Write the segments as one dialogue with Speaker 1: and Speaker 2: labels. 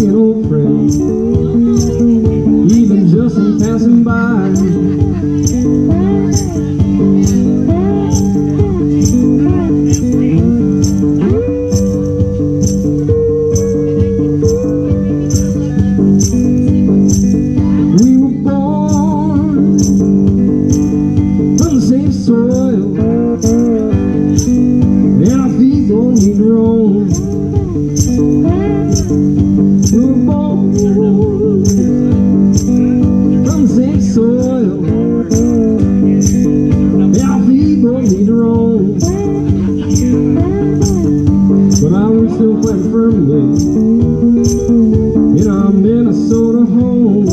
Speaker 1: see an old friend, even just in passing by. We were born from the same soil, and our feet don't need to roam. We were born from the same soil, and our feet don't need to roam. But I was still quite firmly in our Minnesota home.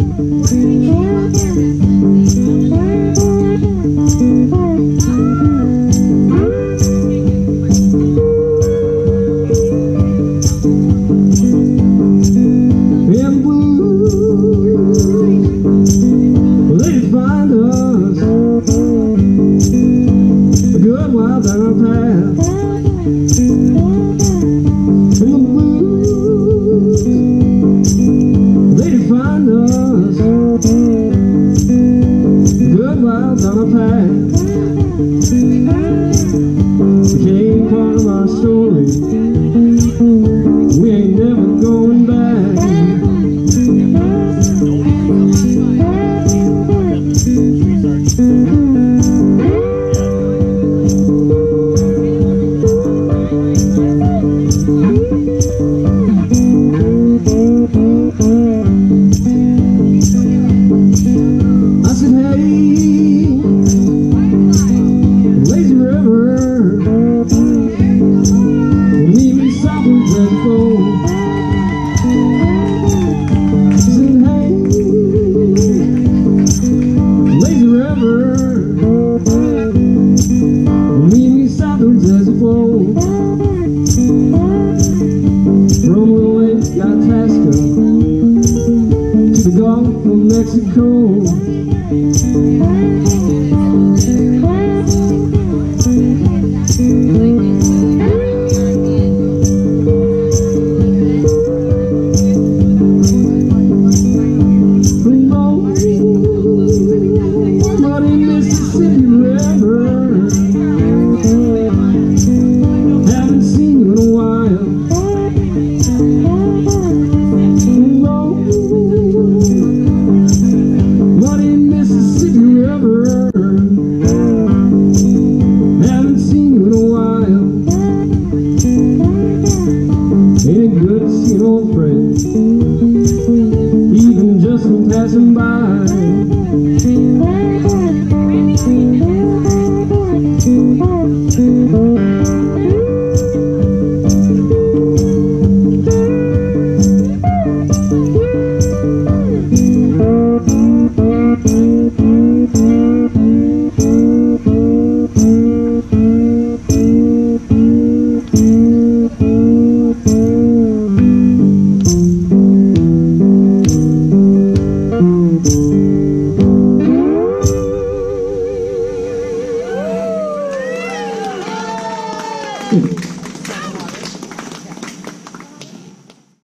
Speaker 1: Down our path, and the blues, they defined us. Good while down our path became part of our story. We ain't never going back. The Gulf of Mexico. Muddy Mississippi River, haven't seen you in a while. Ain't it good to see an old friend, even just in passing by?
Speaker 2: Thank you.